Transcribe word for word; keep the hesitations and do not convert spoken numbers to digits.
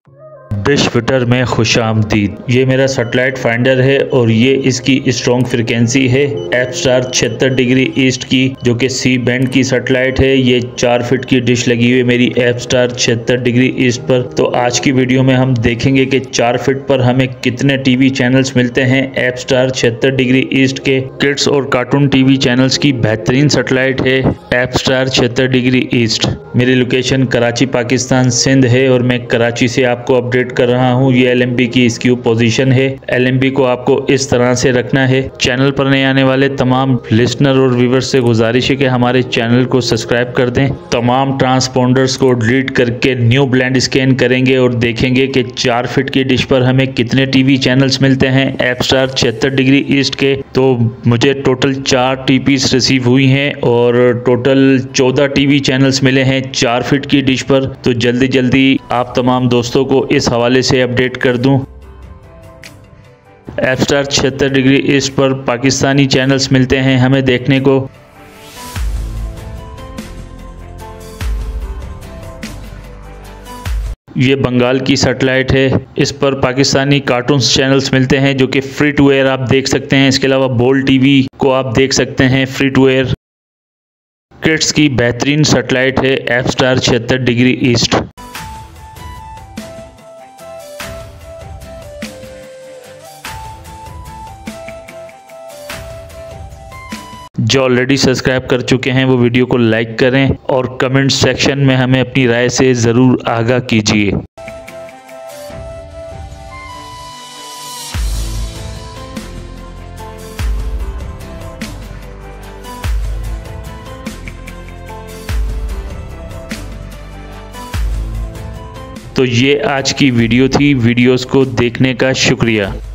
Dish fitter में खुशामदीद। ये मेरा सैटेलाइट फाइंडर है और ये इसकी स्ट्रॉन्ग फ्रिक्वेंसी है एफ स्टार छिहत्तर डिग्री ईस्ट की, जो कि सी बैंड की सैटेलाइट है। ये चार फीट की डिश लगी हुई है मेरी एफ स्टार छिहत्तर डिग्री ईस्ट पर। तो आज की वीडियो में हम देखेंगे कि चार फीट पर हमें कितने टीवी चैनल्स मिलते हैं एफ स्टार छिहत्तर डिग्री ईस्ट के। किड्स और कार्टून टीवी चैनल्स की बेहतरीन सैटेलाइट है एफ स्टार छिहत्तर डिग्री ईस्ट। मेरी लोकेशन कराची पाकिस्तान सिंध है और मैं कराची से आपको अपडेट कर रहा हूँ। ये एल एम बी की इसकी पोजीशन है। एल एम बी को आपको इस तरह से रखना है। चैनल पर नए आने वाले तमाम लिसनर और व्यूअर्स से गुजारिश है कि हमारे चैनल को सब्सक्राइब कर दें। तमाम ट्रांसपोंडर्स को डिलीट करके न्यू ब्लेंड स्कैन करेंगे और देखेंगे कि चार फीट की डिश पर हमें कितने टीवी चैनल्स मिलते हैं एफ स्टार छिहत्तर डिग्री ईस्ट के। तो मुझे टोटल चार टीपीस रिसीव हुई हैं और टोटल चौदह टीवी चैनल्स मिले हैं चार फीट की डिश पर। तो जल्दी जल्दी आप तमाम दोस्तों को इस हवाले से अपडेट कर दूं। एफ स्टार छिहत्तर डिग्री ईस्ट पर पाकिस्तानी चैनल्स मिलते हैं हमें देखने को। ये बंगाल की सैटेलाइट है। इस पर पाकिस्तानी कार्टून्स चैनल्स मिलते हैं जो कि फ्री टू एयर आप देख सकते हैं। इसके अलावा बोल टीवी को आप देख सकते हैं फ्री टू एयर। किड्स की बेहतरीन सैटेलाइट है एफ स्टार छिहत्तर डिग्री ईस्ट। जो ऑलरेडी सब्सक्राइब कर चुके हैं वो वीडियो को लाइक करें और कमेंट सेक्शन में हमें अपनी राय से ज़रूर आगाह कीजिए। तो ये आज की वीडियो थी। वीडियोस को देखने का शुक्रिया।